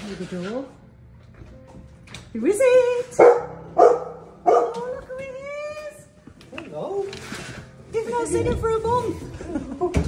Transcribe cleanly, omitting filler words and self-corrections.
through the door. Who is it? Oh, look who it is. Hello. You've not seen him for a month.